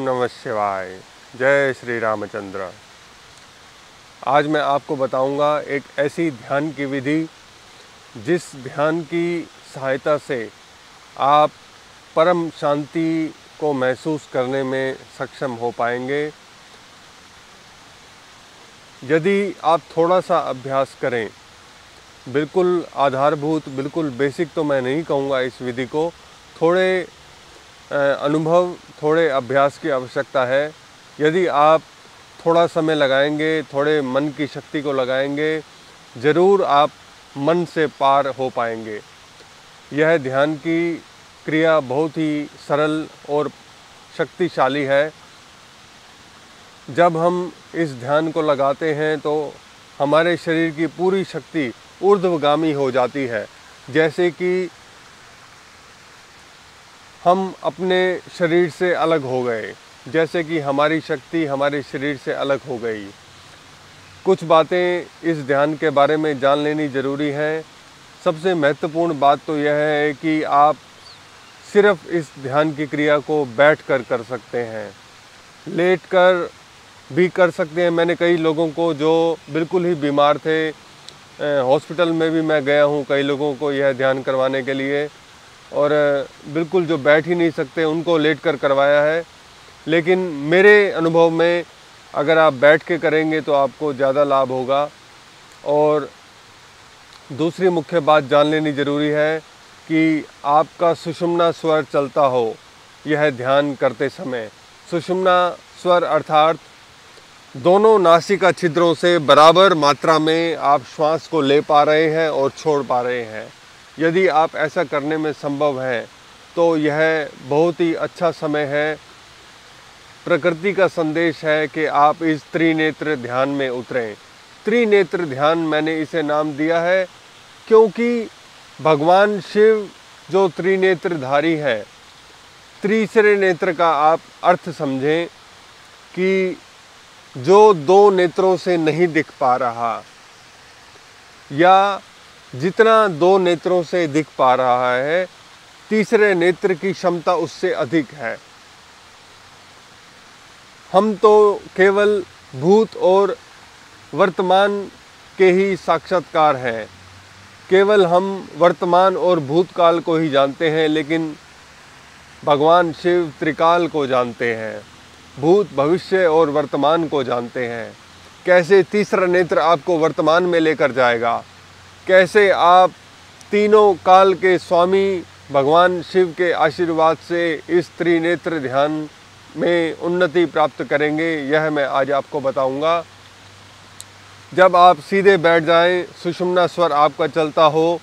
नमः शिवाय। जय श्री रामचंद्र। आज मैं आपको बताऊंगा एक ऐसी ध्यान की विधि जिस ध्यान की सहायता से आप परम शांति को महसूस करने में सक्षम हो पाएंगे। यदि आप थोड़ा सा अभ्यास करें, बिल्कुल आधारभूत, बिल्कुल बेसिक तो मैं नहीं कहूँगा इस विधि को, थोड़े अनुभव, थोड़े अभ्यास की आवश्यकता है। यदि आप थोड़ा समय लगाएंगे, थोड़े मन की शक्ति को लगाएंगे, ज़रूर आप मन से पार हो पाएंगे। यह ध्यान की क्रिया बहुत ही सरल और शक्तिशाली है। जब हम इस ध्यान को लगाते हैं तो हमारे शरीर की पूरी शक्ति ऊर्ध्वगामी हो जाती है, जैसे कि हम अपने शरीर से अलग हो गए, जैसे कि हमारी शक्ति हमारे शरीर से अलग हो गई। कुछ बातें इस ध्यान के बारे में जान लेनी ज़रूरी है। सबसे महत्वपूर्ण बात तो यह है कि आप सिर्फ इस ध्यान की क्रिया को बैठकर कर सकते हैं, लेटकर भी कर सकते हैं। मैंने कई लोगों को जो बिल्कुल ही बीमार थे, हॉस्पिटल में भी मैं गया हूँ कई लोगों को यह ध्यान करवाने के लिए, और बिल्कुल जो बैठ ही नहीं सकते उनको लेट कर करवाया है। लेकिन मेरे अनुभव में अगर आप बैठ के करेंगे तो आपको ज़्यादा लाभ होगा। और दूसरी मुख्य बात जान लेनी ज़रूरी है कि आपका सुषुम्ना स्वर चलता हो यह ध्यान करते समय। सुषुम्ना स्वर अर्थात दोनों नासिका छिद्रों से बराबर मात्रा में आप श्वास को ले पा रहे हैं और छोड़ पा रहे हैं। यदि आप ऐसा करने में संभव है तो यह बहुत ही अच्छा समय है। प्रकृति का संदेश है कि आप इस त्रिनेत्र ध्यान में उतरें। त्रिनेत्र ध्यान मैंने इसे नाम दिया है क्योंकि भगवान शिव जो त्रिनेत्रधारी है, तीसरे नेत्र का आप अर्थ समझें कि जो दो नेत्रों से नहीं दिख पा रहा, या जितना दो नेत्रों से दिख पा रहा है, तीसरे नेत्र की क्षमता उससे अधिक है। हम तो केवल भूत और वर्तमान के ही साक्षात्कार हैं, केवल हम वर्तमान और भूतकाल को ही जानते हैं, लेकिन भगवान शिव त्रिकाल को जानते हैं, भूत, भविष्य और वर्तमान को जानते हैं। कैसे तीसरा नेत्र आपको वर्तमान में लेकर जाएगा, कैसे आप तीनों काल के स्वामी भगवान शिव के आशीर्वाद से इस त्रिनेत्र ध्यान में उन्नति प्राप्त करेंगे, यह मैं आज आपको बताऊंगा। जब आप सीधे बैठ जाएं, सुषुम्ना स्वर आपका चलता हो,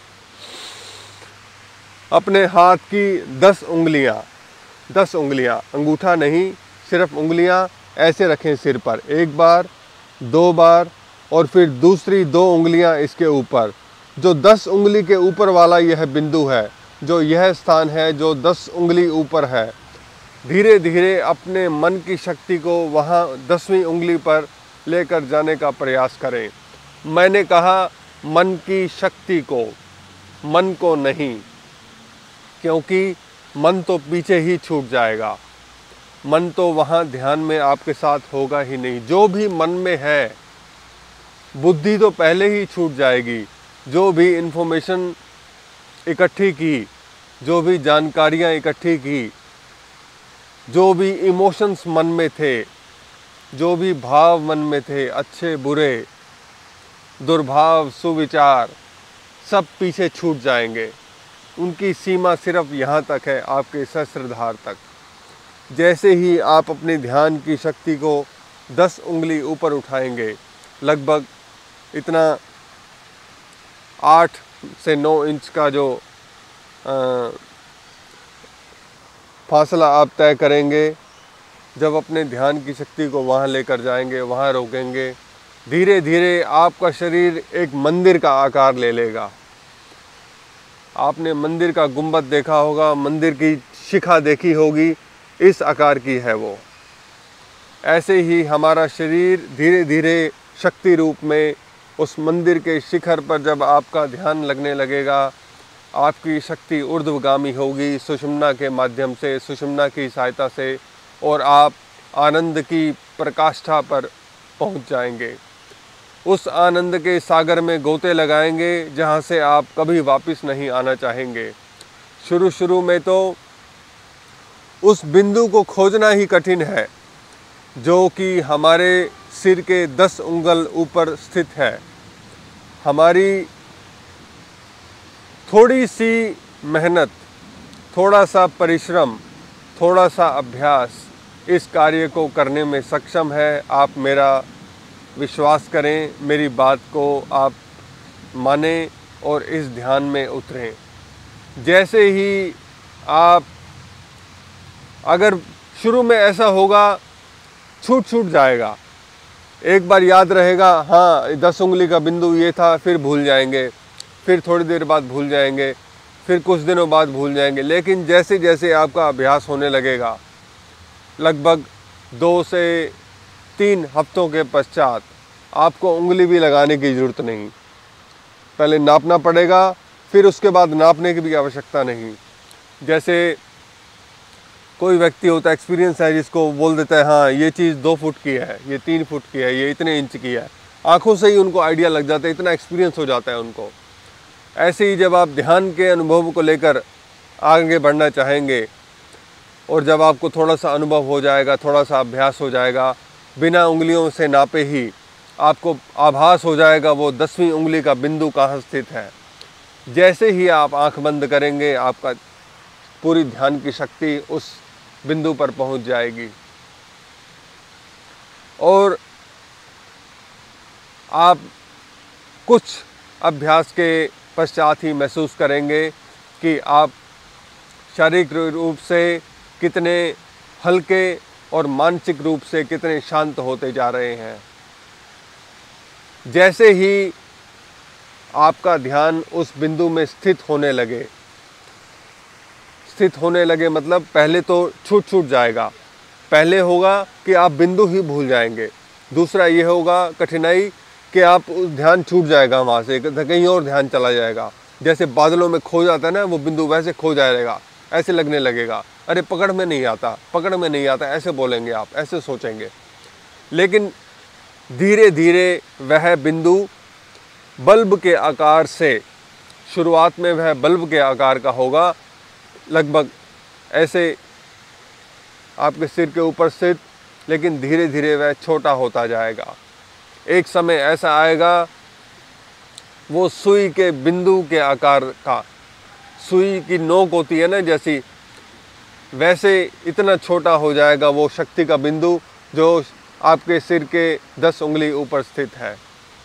अपने हाथ की 10 उंगलियां, अंगूठा नहीं, सिर्फ उंगलियां ऐसे रखें सिर पर, एक बार, 2 बार, और फिर दूसरी 2 उंगलियां इसके ऊपर। जो 10 उंगली के ऊपर वाला यह बिंदु है, जो यह स्थान है जो 10 उंगली ऊपर है, धीरे धीरे अपने मन की शक्ति को वहाँ 10वीं उंगली पर लेकर जाने का प्रयास करें। मैंने कहा मन की शक्ति को, मन को नहीं, क्योंकि मन तो पीछे ही छूट जाएगा। मन तो वहाँ ध्यान में आपके साथ होगा ही नहीं। जो भी मन में है, बुद्धि तो पहले ही छूट जाएगी। जो भी इन्फॉर्मेशन इकट्ठी की, जो भी जानकारियाँ इकट्ठी की, जो भी इमोशंस मन में थे, जो भी भाव मन में थे, अच्छे बुरे, दुर्भाव, सुविचार, सब पीछे छूट जाएंगे। उनकी सीमा सिर्फ यहाँ तक है, आपके सहस्त्रधार तक। जैसे ही आप अपने ध्यान की शक्ति को 10 उंगली ऊपर उठाएंगे, लगभग इतना 8 से 9 इंच का जो फासला आप तय करेंगे, जब अपने ध्यान की शक्ति को वहाँ लेकर जाएंगे, वहाँ रोकेंगे, धीरे धीरे आपका शरीर एक मंदिर का आकार ले लेगा। आपने मंदिर का गुंबद देखा होगा, मंदिर की शिखा देखी होगी, इस आकार की है वो। ऐसे ही हमारा शरीर धीरे धीरे शक्ति रूप में उस मंदिर के शिखर पर जब आपका ध्यान लगने लगेगा, आपकी शक्ति ऊर्ध्वगामी होगी सुषुम्ना के माध्यम से, सुषुम्ना की सहायता से, और आप आनंद की प्रकाष्ठा पर पहुंच जाएंगे। उस आनंद के सागर में गोते लगाएंगे जहां से आप कभी वापस नहीं आना चाहेंगे। शुरू में तो उस बिंदु को खोजना ही कठिन है जो कि हमारे सिर के 10 उंगल ऊपर स्थित है। हमारी थोड़ी सी मेहनत, थोड़ा सा परिश्रम, थोड़ा सा अभ्यास इस कार्य को करने में सक्षम है। आप मेरा विश्वास करें, मेरी बात को आप माने और इस ध्यान में उतरें। जैसे ही आप, अगर शुरू में ऐसा होगा, छूट जाएगा, एक बार याद रहेगा, हाँ 10 उंगली का बिंदु ये था, फिर भूल जाएंगे, फिर थोड़ी देर बाद भूल जाएंगे, फिर कुछ दिनों बाद भूल जाएंगे। लेकिन जैसे जैसे आपका अभ्यास होने लगेगा, लगभग 2 से 3 हफ्तों के पश्चात आपको उंगली भी लगाने की ज़रूरत नहीं। पहले नापना पड़ेगा, फिर उसके बाद नापने की भी आवश्यकता नहीं। जैसे कोई व्यक्ति होता है, एक्सपीरियंस है, जिसको बोल देता है हाँ ये चीज़ 2 फुट की है, ये 3 फुट की है, ये इतने इंच की है। आँखों से ही उनको आइडिया लग जाता है, इतना एक्सपीरियंस हो जाता है उनको। ऐसे ही जब आप ध्यान के अनुभव को लेकर आगे बढ़ना चाहेंगे और जब आपको थोड़ा सा अनुभव हो जाएगा, थोड़ा सा अभ्यास हो जाएगा, बिना उंगलियों से नापे ही आपको आभास हो जाएगा वो 10वीं उंगली का बिंदु कहाँ स्थित है। जैसे ही आप आंख बंद करेंगे, आपका पूरी ध्यान की शक्ति उस बिंदु पर पहुंच जाएगी और आप कुछ अभ्यास के पश्चात ही महसूस करेंगे कि आप शारीरिक रूप से कितने हल्के और मानसिक रूप से कितने शांत होते जा रहे हैं। जैसे ही आपका ध्यान उस बिंदु में स्थित होने लगे मतलब पहले तो छूट जाएगा। पहले होगा कि आप बिंदु ही भूल जाएंगे। दूसरा ये होगा कठिनाई कि आप ध्यान छूट जाएगा, वहाँ से कहीं और ध्यान चला जाएगा। जैसे बादलों में खो जाता है ना वो बिंदु, वैसे खो जाएगा, ऐसे लगने लगेगा, अरे पकड़ में नहीं आता, ऐसे बोलेंगे आप, ऐसे सोचेंगे। लेकिन धीरे धीरे वह बिंदु बल्ब के आकार से, शुरुआत में वह बल्ब के आकार का होगा, लगभग ऐसे आपके सिर के ऊपर स्थित, लेकिन धीरे धीरे वह छोटा होता जाएगा। एक समय ऐसा आएगा वो सुई के बिंदु के आकार का, सुई की नोक होती है ना जैसी, वैसे इतना छोटा हो जाएगा वो शक्ति का बिंदु जो आपके सिर के 10 उंगली ऊपर स्थित है।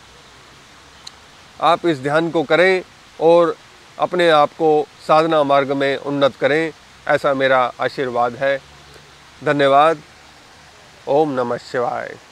आप इस ध्यान को करें और अपने आप को साधना मार्ग में उन्नत करें, ऐसा मेरा आशीर्वाद है। धन्यवाद। ओम नमः शिवाय।